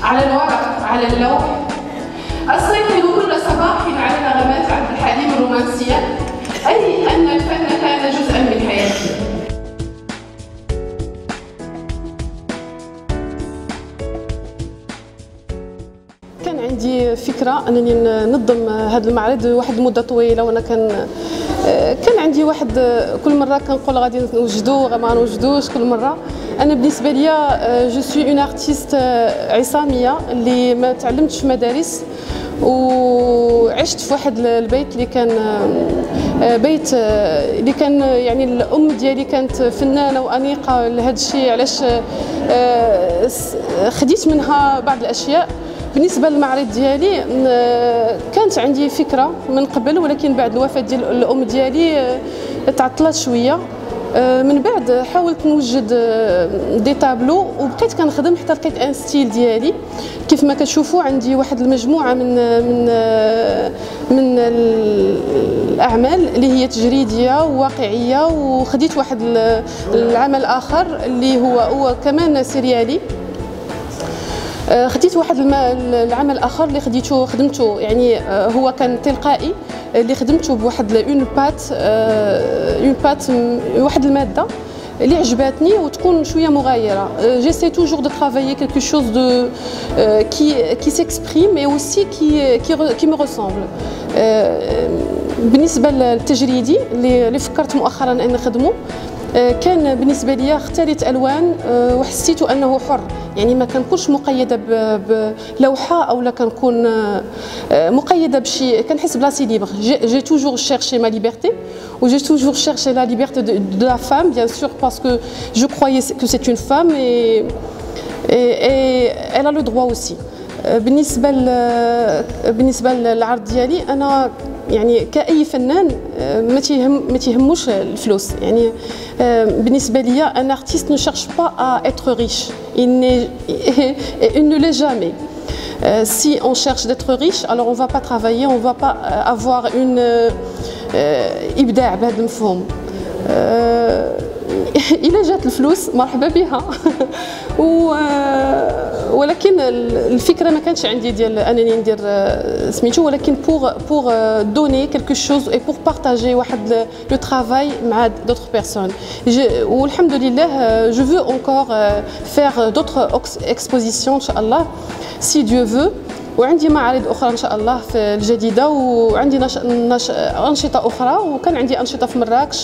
على الورق، على اللوح. أستيقظ كل صباح على نغمات عبد الحليم الرومانسية، أي أن الفن كان جزءا من حياتي. كان عندي فكرة أنني ننظم هذا المعرض واحد المدة طويلة، وأنا كان عندي واحد كل مرة كنقول غادي نوجدو ما نوجدوش كل مرة. أنا بالنسبة ليا جو سوي اون ارتيست عصامية اللي ما تعلمتش في مدارس، وعشت في واحد البيت اللي كان بيت اللي كان يعني الأم ديالي كانت فنانة وأنيقة لهذا الشيء، علاش خديت منها بعض الأشياء. بالنسبة للمعرض ديالي كانت عندي فكرة من قبل، ولكن بعد الوفاة ديال الأم ديالي تعطلت شوية. من بعد حاولت نوجد دي تابلو وبقيت كنخدم حتى لقيت ان ستيل ديالي. كيف ما كتشوفوا عندي واحد المجموعة من الأعمال اللي هي تجريدية وواقعية، وخديت واحد العمل آخر اللي هو كمان سريالي. خديت واحد العمل اخر اللي خدمته يعني هو كان تلقائي، اللي خدمته بواحد اون بات واحد الماده اللي عجباتني وتكون شويه مغايره. جيسي توجور دو ترافايي كيلكو شوز دو كي سيكسبريم اي اوسي كي مي ريسامبل. بالنسبه للتجريدي اللي فكرت مؤخرا ان نخدمه، كان بالنسبه لي اختاريت الوان وحسيت انه حر، يعني ما كنكونش مقيده بلوحه او لا كنكون مقيده بشي. كنحس بلاصي ليبر. جي توجور شيرشي ما ليبرتي و جي توجور شيرشي لا ليبرتي دو لا فام بيان سور باسكو جو كرويي كو سيت اون فام اي elle a le droit aussi. بالنسبه للعرض ديالي انا يعني كأي فنان ما تيهموش الفلوس. يعني بالنسبة لي un artiste ne cherche pas à être riche, il ne l'est jamais. Si on cherche d'être riche, alors on va pas travailler, on va pas avoir une إبداع بهذا المفهوم. إلا جات الفلوس مرحبا بها. ولكن الفكره ما كانتش عندي ديال انني ندير سميتو، ولكن بور دوني كيلكو شوز اي بور بارطاجي واحد لو ترافاي مع دوطر بيرسون. والحمد لله جو فو انكور فير دوطر اكسبوزيسيون ان شاء الله سي ديو فو. وعندي معارض اخرى ان شاء الله في الجديده، وعندي انشطه اخرى، وكان عندي انشطه في مراكش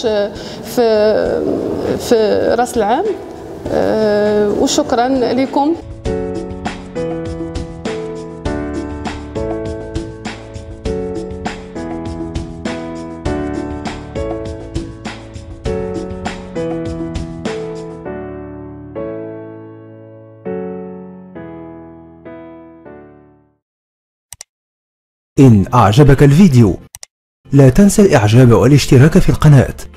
في راس العام. وشكرا لكم. إن أعجبك الفيديو لا تنسى الإعجاب والاشتراك في القناة.